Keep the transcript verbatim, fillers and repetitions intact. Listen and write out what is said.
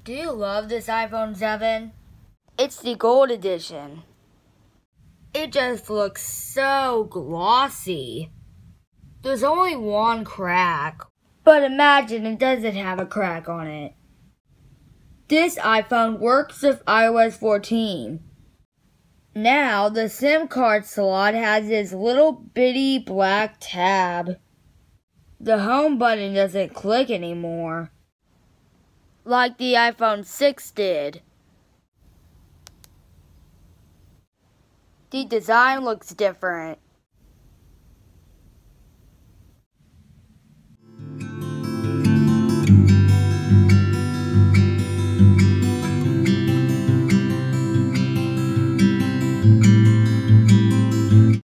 Do you love this iPhone seven? It's the gold edition. It just looks so glossy. There's only one crack, but imagine it doesn't have a crack on it. This iPhone works with i O S fourteen. Now the SIM card slot has this little bitty black tab. The home button doesn't click anymore, like the iPhone six did. The design looks different.